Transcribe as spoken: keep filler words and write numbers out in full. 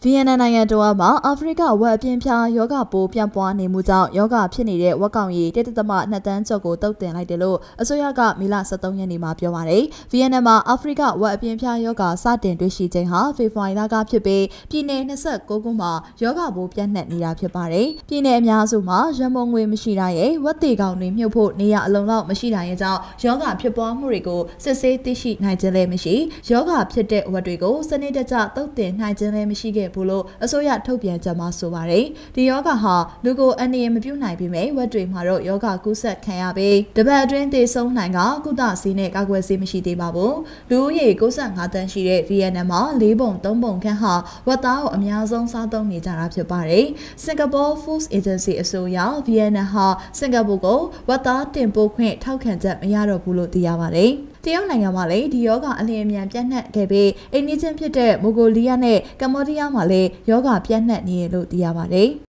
ဗီယက်နမ်နိုင်ငံတော်မှာအာဖရိကဝက်အပြင်းပြားယောဂပိုးပြန့်ပွားနေမှုကြောင့်ယောဂဖြစ်နေတဲ့ဝက်ကောင်ရီတစ်သမနှစ်တန်းကျော်ကိုတုတ်တင်လိုက်တယ်လို့အစိုးရကမေလဆယ်သုံးရက်နေ့မှာပြောပါတယ်။ဗီယက်နမ်မှာအာဖရိကဝက်အပြင်းပြားယောဂစတင်တွေ့ရှိခြင်းဟာဖေဖော်ဝါရီလကဖြစ်ပြီးပြည်내၂၉ခုမှာယောဂပိုးပြန့်နှံ့နေတာဖြစ်ပါတယ်။ပြည်내အများစုမှာရန်ပုံငွေမရှိတာရဲ့ဝက်တေကောင်တွေမြုပ်ဖို့နေရအလုံလောက်မရှိတာရဲ့ကြောင့်ယောဂဖြစ်ပွားမှုတွေကိုစစ်ဆေးသိရှိနိုင်ခြင်းလည်းမရှိယောဂဖြစ်တဲ့ဝက်တွေကိုစနစ်တကျတုတ်တင်နိုင်ခြင်းလည်းမရှိခဲ့ဘူးလို့အစိုးရထုတ်ပြန်ကြမှာဆိုပါတယ်။ဒီယောဂဟာလူကိုအန္တရာယ်မပြုနိုင်ပေမဲ့ဝက်တွေမှာတော့ယောဂကူးစက်ခံရပြီးတပတ်အတွင်းသေဆုံးနိုင်ကကုသဆေးနဲ့ကာကွယ်ဆေးမရှိသေးပါဘူး။လူဦးရေ၉၅တန်းရှိတဲ့ဗီယက်နမ်မှာ၄ပုံ၃ပုံခန့်ဟာဝက်သားကိုအများဆုံးစားသုံးနေကြတာဖြစ်ပါတယ်။ Singapore Foods Agency အဆိုအရဗီယက်နမ်ဟာစင်ကာပူကိုဝက်သားတင်ပို့ခွင့်ထောက်ခံချက်မရတော့ဘူးလို့သိရပါတယ်။တရုတ်နိုင်ငံမှာလည်းဒီယောဂအလျင်အမြန်ပြန့်နှံ့ခဲ့ပြီးအိန္ဒိယချင်းဖြစ်တဲ့မိုဂိုလီးယားနဲ့ကမ္ဘောဒီးယားမှာလည်းယောဂပြန့်နှံ့နေရလို့သိရပါတယ်။